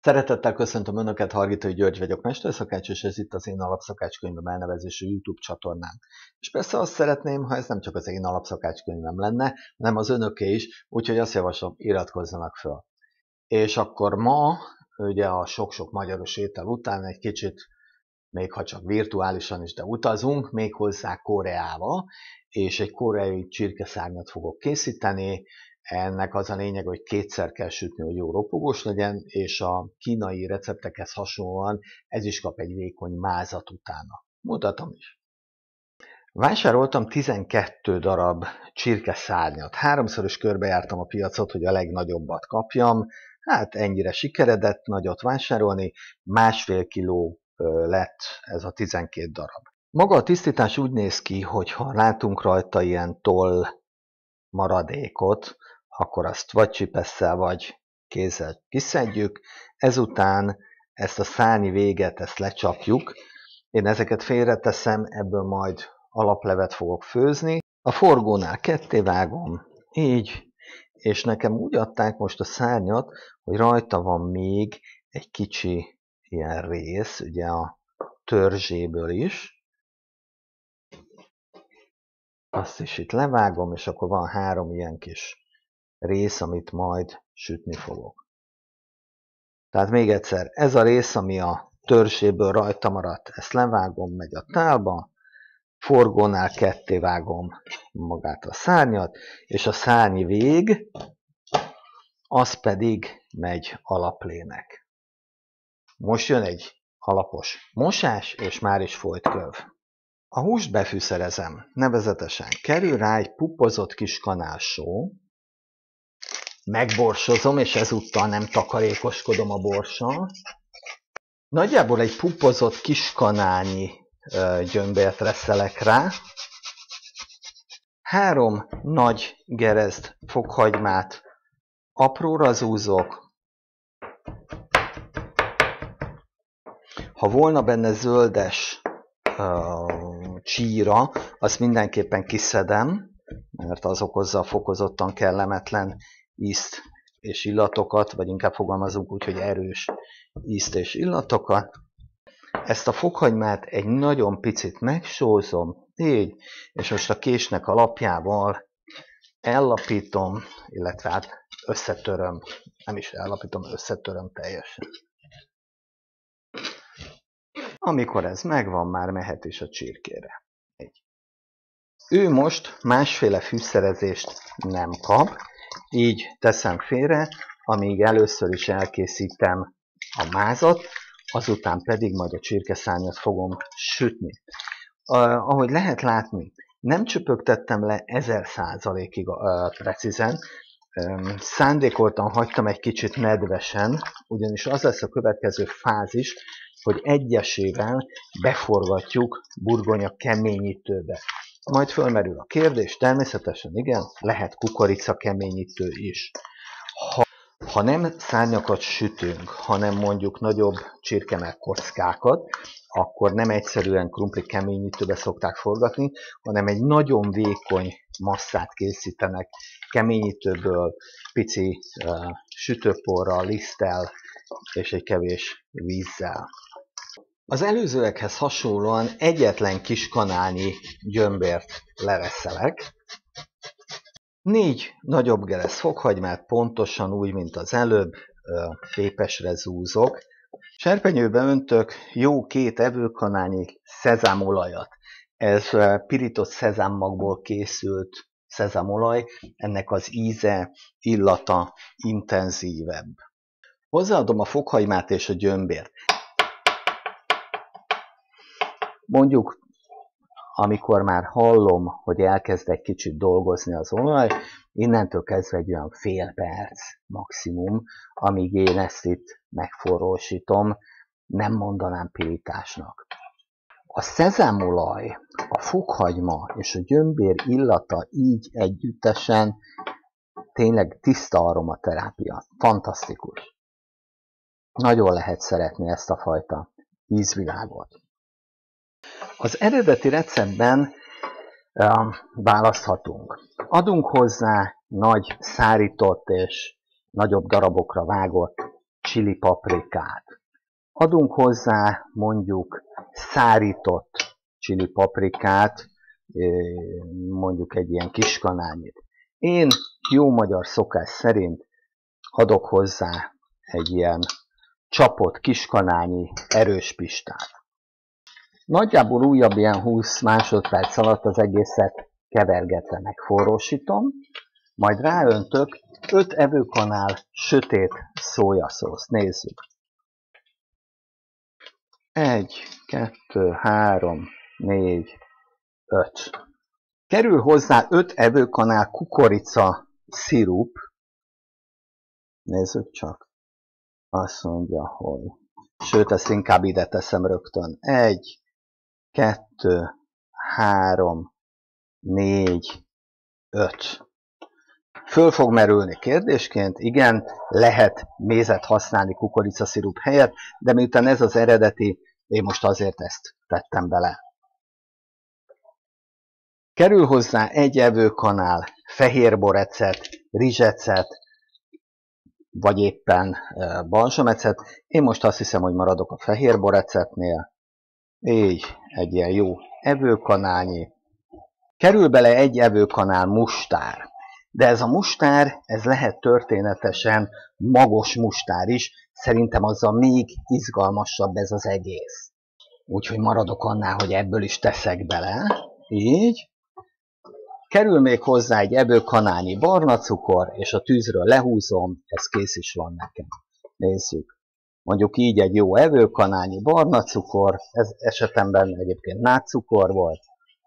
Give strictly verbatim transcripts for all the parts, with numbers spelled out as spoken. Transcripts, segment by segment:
Szeretettel köszöntöm Önöket, Hargitai György vagyok, mesterszakács, és ez itt az Én Alapszakácskönyvem elnevezésű YouTube csatornám. És persze azt szeretném, ha ez nem csak az én alapszakácskönyvem lenne, hanem az Önöké is, úgyhogy azt javaslom, iratkozzanak fel. És akkor ma, ugye a sok-sok magyaros étel után egy kicsit, még ha csak virtuálisan is, de utazunk, méghozzá Koreába, és egy koreai csirkeszárnyat fogok készíteni. Ennek az a lényeg, hogy kétszer kell sütni, hogy jó ropogós legyen, és a kínai receptekhez hasonlóan ez is kap egy vékony mázat utána. Mutatom is. Vásároltam tizenkét darab csirkeszárnyat. Háromszor is körbejártam a piacot, hogy a legnagyobbat kapjam. Hát ennyire sikeredett nagyot vásárolni, másfél kiló lett ez a tizenkét darab. Maga a tisztítás úgy néz ki, hogy ha látunk rajta ilyen toll maradékot, akkor azt vagy csipesszel, vagy kézzel kiszedjük. Ezután ezt a szárny véget, ezt lecsapjuk. Én ezeket félreteszem, ebből majd alaplevet fogok főzni. A forgónál kettévágom, így, és nekem úgy adták most a szárnyat, hogy rajta van még egy kicsi ilyen rész, ugye a törzséből is. Azt is itt levágom, és akkor van három ilyen kis rész, amit majd sütni fogok. Tehát még egyszer, ez a rész, ami a törzséből rajta maradt, ezt levágom, megy a tálba, forgónál ketté vágom magát a szárnyat, és a szárny vég, az pedig megy alaplének. Most jön egy alapos mosás, és már is folyt köv. A húst befűszerezem, nevezetesen kerül rá egy puppozott kis kanálsó, megborsozom, és ezúttal nem takarékoskodom a borssal. Nagyjából egy puppozott kis kanálnyi gyömbért reszelek rá. Három nagy gerezd fokhagymát apróra zúzok. Ha volna benne zöldes uh, csíra, azt mindenképpen kiszedem, mert az okozza a fokozottan kellemetlen ízt és illatokat, vagy inkább fogalmazunk úgy, hogy erős ízt és illatokat. Ezt a fokhagymát egy nagyon picit megsózom, így, és most a késnek alapjával ellapítom, illetve hát összetöröm, nem is ellapítom, összetöröm teljesen. Amikor ez megvan, már mehet is a csirkére. Így. Ő most másféle fűszerezést nem kap, így teszem félre, amíg először is elkészítem a mázat, azután pedig majd a csirkeszárnyat fogom sütni. Uh, ahogy lehet látni, nem csöpögtettem le ezer százalékig uh, precízen, um, szándékoltan hagytam egy kicsit nedvesen, ugyanis az lesz a következő fázis, hogy egyesével beforgatjuk burgonya keményítőbe. Majd fölmerül a kérdés, természetesen igen, lehet kukorica keményítő is. Ha, ha nem szárnyakat sütünk, hanem mondjuk nagyobb csirkemell kockákat, akkor nem egyszerűen krumpli keményítőbe szokták forgatni, hanem egy nagyon vékony masszát készítenek keményítőből, pici uh, sütőporral, liszttel és egy kevés vízzel. Az előzőekhez hasonlóan egyetlen kis kanálnyi gyömbért lereszelek. Négy nagyobb gerez fokhagymát pontosan úgy, mint az előbb, fépesre zúzok. Serpenyőbe öntök jó két evőkanálnyi szezámolajat. Ez pirított szezámmagból készült szezámolaj, ennek az íze, illata intenzívebb. Hozzáadom a fokhagymát és a gyömbért. Mondjuk, amikor már hallom, hogy elkezd egy kicsit dolgozni az olaj, innentől kezdve egy olyan fél perc maximum, amíg én ezt itt megforrósítom, nem mondanám pirításnak. A szezámolaj, a fokhagyma és a gyömbér illata így együttesen tényleg tiszta aromaterápia. Fantasztikus. Nagyon lehet szeretni ezt a fajta ízvilágot. Az eredeti receptben uh, választhatunk. Adunk hozzá nagy szárított és nagyobb darabokra vágott chili paprikát. Adunk hozzá mondjuk szárított chili paprikát, mondjuk egy ilyen kiskanálnyit. Én jó magyar szokás szerint adok hozzá egy ilyen csapott kiskanálnyi erős pistát. Nagyjából újabb ilyen húsz másodperc alatt az egészet kevergetve megforrósítom, majd ráöntök öt evőkanál sötét szójaszószt. Nézzük. egy, kettő, három, négy, öt. Kerül hozzá öt evőkanál kukorica szirup. Nézzük csak. Azt mondja, hogy... Sőt, ezt inkább ide teszem rögtön. egy, kettő, három, négy, öt. Föl fog merülni kérdésként, igen, lehet mézet használni kukoricaszirup helyett, de miután ez az eredeti, én most azért ezt tettem bele. Kerül hozzá egy evőkanál fehérborecet, rizsecet, vagy éppen balzsamecet. Én most azt hiszem, hogy maradok a fehérborecetnél. Így, egy ilyen jó evőkanálnyi. Kerül bele egy evőkanál mustár. De ez a mustár, ez lehet történetesen magos mustár is. Szerintem azzal még izgalmasabb ez az egész. Úgyhogy maradok annál, hogy ebből is teszek bele. Így. Kerül még hozzá egy evőkanálnyi barna cukor, és a tűzről lehúzom, ez kész is van nekem. Nézzük. Mondjuk így egy jó evőkanálnyi barna cukor, ez esetemben egyébként nátszukor volt.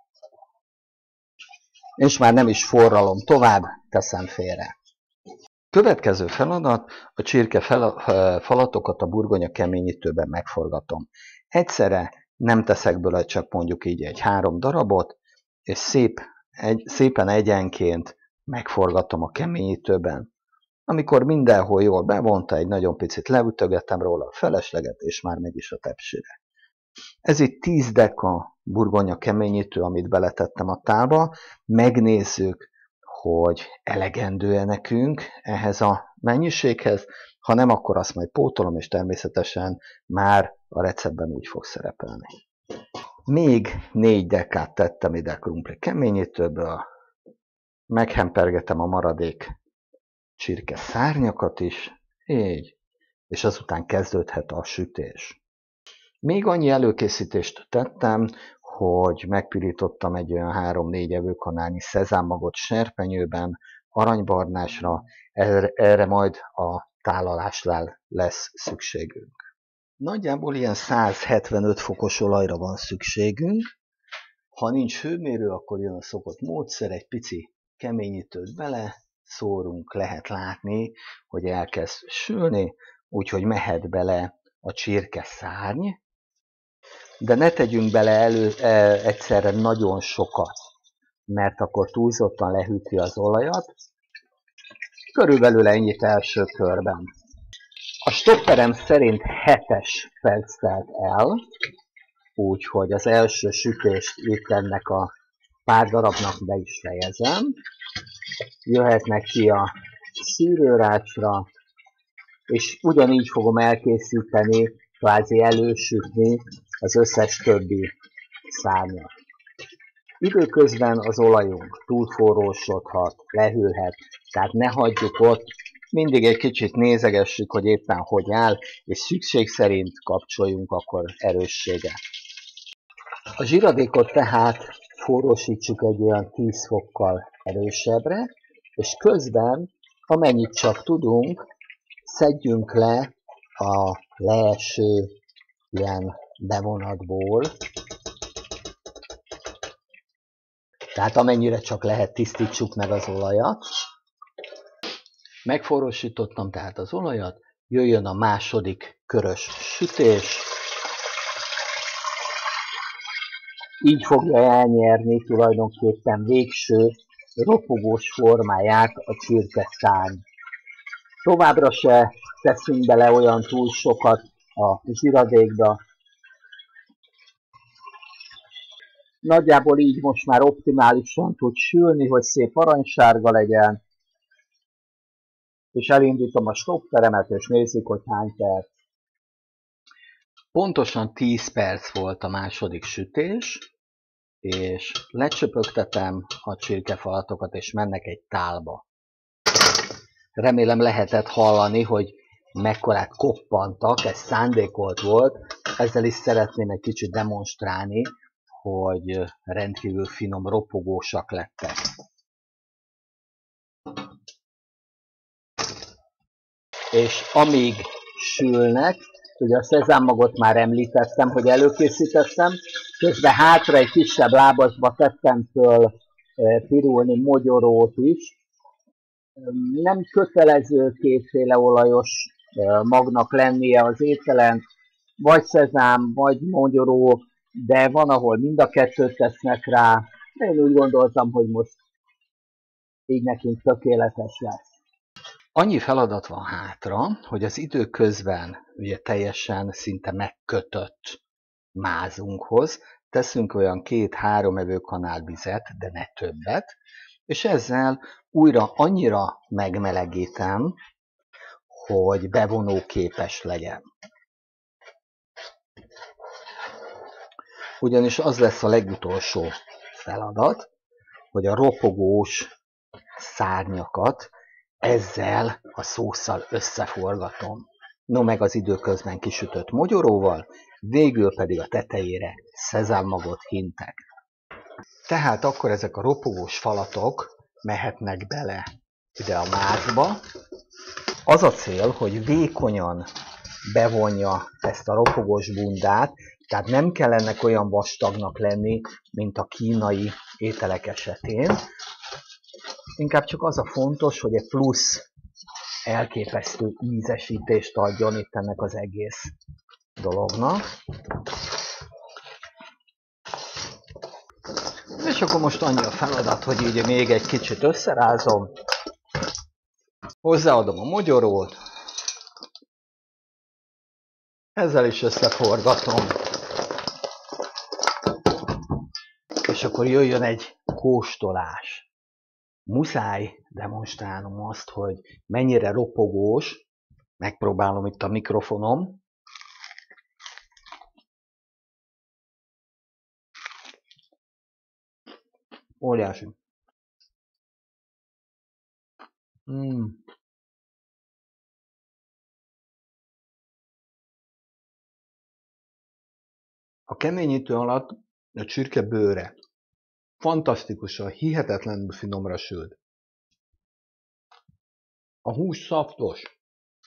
És már nem is forralom tovább, teszem félre. Következő feladat, a csirke falatokat a burgonya keményítőben megforgatom. Egyszerre nem teszek bele csak mondjuk így egy három darabot, és szép, egy, szépen egyenként megforgatom a keményítőben. Amikor mindenhol jól bevonta, egy nagyon picit leütögetem róla a felesleget, és már megy is a tepsire. Ez itt tíz deka burgonya keményítő, amit beletettem a tálba. Megnézzük, hogy elegendő-e nekünk ehhez a mennyiséghez. Ha nem, akkor azt majd pótolom, és természetesen már a receptben úgy fog szerepelni. Még négy dekát tettem ide krumpli keményítőből. Meghempergetem a maradék csirke szárnyakat is. Így. És azután kezdődhet a sütés. Még annyi előkészítést tettem, hogy megpirítottam egy olyan három-négy evőkanálnyi szezámmagot serpenyőben, aranybarnásra, erre, erre majd a tálalásnál lesz szükségünk. Nagyjából ilyen száz hetvenöt fokos olajra van szükségünk. Ha nincs hőmérő, akkor jön a szokott módszer, egy pici keményítőt bele szórunk, lehet látni, hogy elkezd sülni, úgyhogy mehet bele a csirke szárny, de ne tegyünk bele elő, e, egyszerre nagyon sokat, mert akkor túlzottan lehűti az olajat. Körülbelül ennyit első körben. A stopperem szerint hetes perc telt el, úgyhogy az első sütést itt ennek a pár darabnak be is fejezem. Jöhetnek ki a szűrőrácsra, és ugyanígy fogom elkészíteni, kvázi elősütni az összes többi szárnyat. Időközben az olajunk túlforrósodhat, lehűlhet, tehát ne hagyjuk ott, mindig egy kicsit nézegessük, hogy éppen hogy áll, és szükség szerint kapcsoljunk akkor erősséget. A zsiradékot tehát forrósítsuk egy olyan tíz fokkal erősebbre, és közben, amennyit csak tudunk, szedjünk le a leeső ilyen bevonatból. Tehát amennyire csak lehet, tisztítsuk meg az olajat. Megforrósítottam tehát az olajat, jöjjön a második körös sütés. Így fogja elnyerni tulajdonképpen végső ropogós formáját a csirkeszárny. Továbbra se teszünk bele olyan túl sokat a zsiradékba. Nagyjából így most már optimálisan tud sülni, hogy szép aranysárga legyen. és elindítom a stopperemet, és nézzük, hogy hány perc. Pontosan tíz perc volt a második sütés, és lecsöpögtetem a csirkefalatokat, és mennek egy tálba. Remélem lehetett hallani, hogy mekkorát koppantak, ez szándékolt volt, ezzel is szeretném egy kicsit demonstrálni, hogy rendkívül finom, ropogósak lettek. És amíg sülnek, ugye a szezámmagot már említettem, hogy előkészítettem, közben hátra egy kisebb lábasba tettem föl pirulni mogyorót is. Nem kötelező kétféle olajos magnak lennie az ételen, vagy szezám, vagy mogyoró, de van, ahol mind a kettőt tesznek rá. Én úgy gondoltam, hogy most így nekünk tökéletes lesz. Annyi feladat van hátra, hogy az idő közben ugye teljesen szinte megkötött mázunkhoz teszünk olyan két-három evőkanál vizet, de ne többet, és ezzel újra annyira megmelegítem, hogy bevonóképes legyen. Ugyanis az lesz a legutolsó feladat, hogy a ropogós szárnyakat ezzel a szósszal összeforgatom. No meg az időközben kisütött mogyoróval, végül pedig a tetejére szezámmagot hintek. Tehát akkor ezek a ropogós falatok mehetnek bele ide a mázba. Az a cél, hogy vékonyan bevonja ezt a ropogós bundát, tehát nem kell ennek olyan vastagnak lenni, mint a kínai ételek esetén. Inkább csak az a fontos, hogy egy plusz elképesztő ízesítést adjon itt ennek az egész dolognak. És akkor most annyi a feladat, hogy így még egy kicsit összerázom, hozzáadom a mogyorót, ezzel is összeforgatom, és akkor jöjjön egy kóstolás. Muszáj demonstrálnom azt, hogy mennyire ropogós, megpróbálom itt a mikrofonom. Óriási. Mm. A keményítő alatt a csirke bőre fantasztikusan, hihetetlenül finomra sült. A hús szaftos,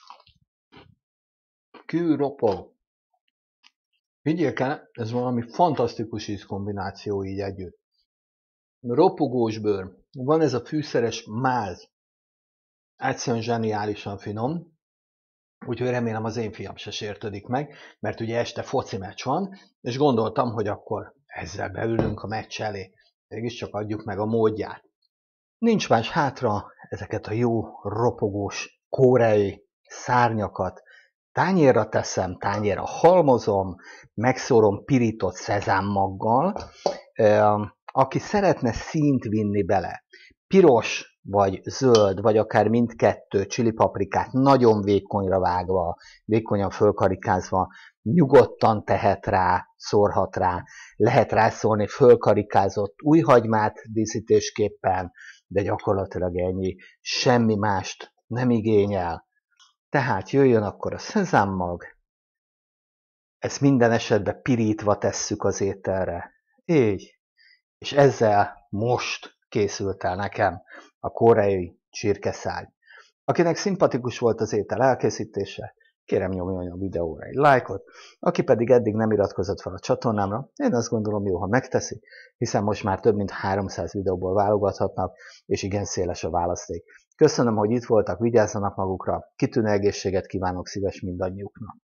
kívül ropog. Higgyék el, ez valami fantasztikus ízkombináció így együtt. Ropogós bőr, van ez a fűszeres máz, egyszerűen zseniálisan finom, úgyhogy remélem az én fiam se sértődik meg, mert ugye este foci meccs van, és gondoltam, hogy akkor ezzel beülünk a meccs elé, mégiscsak adjuk meg a módját. Nincs más hátra, ezeket a jó, ropogós, koreai szárnyakat tányérra teszem, tányérra halmozom, megszórom pirított szezámmaggal. Aki szeretne színt vinni bele, piros vagy zöld, vagy akár mindkettő csilipaprikát nagyon vékonyra vágva, vékonyan fölkarikázva, nyugodtan tehet rá, szórhat rá, lehet rászórni fölkarikázott újhagymát díszítésképpen, de gyakorlatilag ennyi, semmi mást nem igényel. Tehát jöjjön akkor a szezámmag, ezt minden esetben pirítva tesszük az ételre, így. És ezzel most készült el nekem a koreai csirkeszárny. Akinek szimpatikus volt az étel elkészítése, kérem nyomjon a videóra egy lájkot, aki pedig eddig nem iratkozott fel a csatornámra, én azt gondolom jó, ha megteszi, hiszen most már több mint háromszáz videóból válogathatnak, és igen széles a választék. Köszönöm, hogy itt voltak, vigyázzanak magukra, kitűnő egészséget kívánok szíves mindannyiuknak.